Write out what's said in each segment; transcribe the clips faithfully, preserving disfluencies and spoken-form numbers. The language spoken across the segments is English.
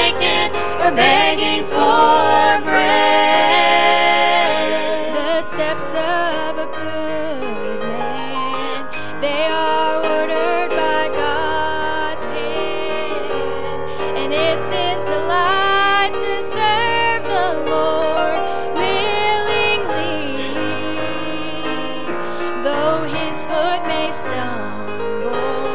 forsaken or begging for bread. The steps of a good man, they are ordered by God's hand, and it's His delight to serve the Lord willingly. Though his foot may stumble,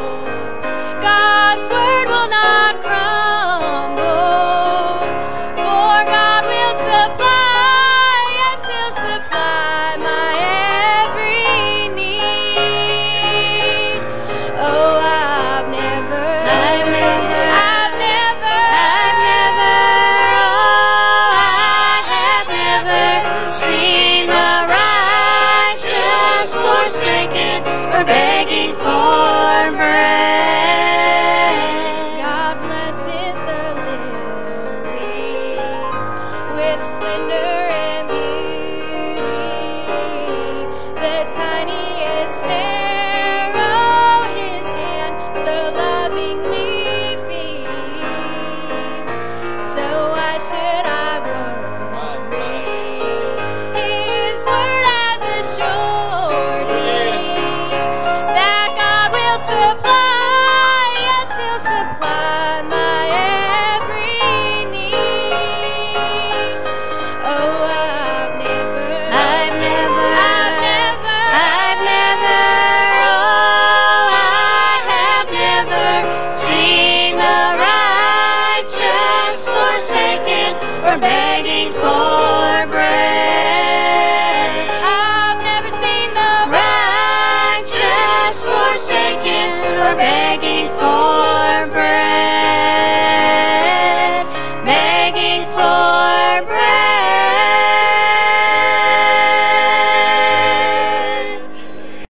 God's word will not crumble, for God will supply, yes, He'll supply my every need. Oh, I've never, I've never, I've never, I've never, oh, I have never seen the righteous forsaken or begging for bread. God blesses the lilies with splendor and beauty. The tiniest sparrow His hand so lovingly feeds. So why should I worry? His word has assured me that God will supply, yes, He'll supply my every need. Oh, I've never, I've never, I've never, I've never, oh, I have never seen the righteous forsaken or begging for bread. I've never seen the Righteous forsaken or begging for bread, begging for